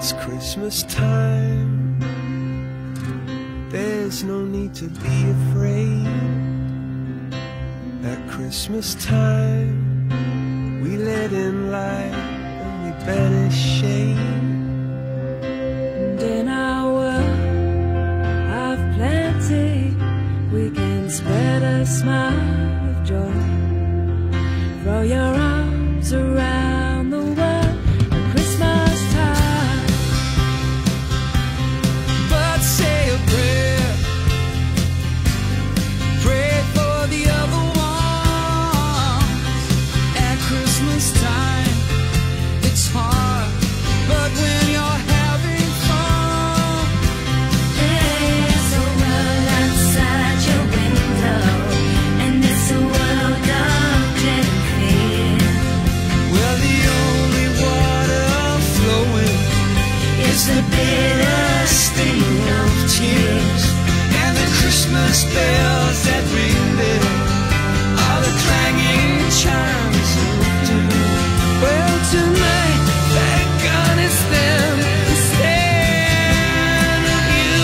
It's Christmas time. There's no need to be afraid. At Christmas time, we let in light and we banish shade. And in our world of plenty, we can spread a smile of joy. Throw your arms around the world at Christmas time. But say a prayer, pray for the other ones. At Christmas time, it's hard, but when you're having fun, There's a world outside your window, and it's a world of glitter fear. well, the only water flowing It's the bitter sting of tears. and the Christmas bells that ring there are the clanging chimes of doom. Well, tonight, thank God it's them instead of you.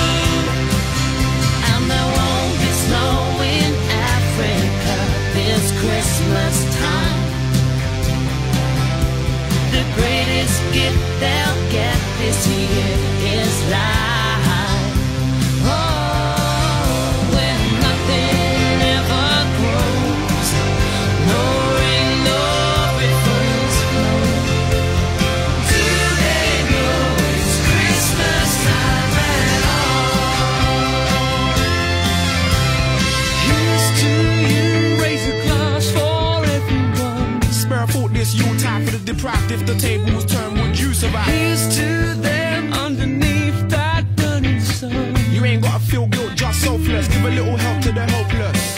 And there won't be snow in Africa this Christmas time. The greatest gift they'll get this year is life. Oh, when nothing ever grows, no rain, no ripples flow. Do they know it's Christmas time at all? Here's to you, raise a glass for everyone. Spare thought this Yuletide for the deprived. If the tables turn, would you survive? Here's to them underneath that burning sun. You ain't gotta feel guilt, just selfless. Give a little help to the helpless.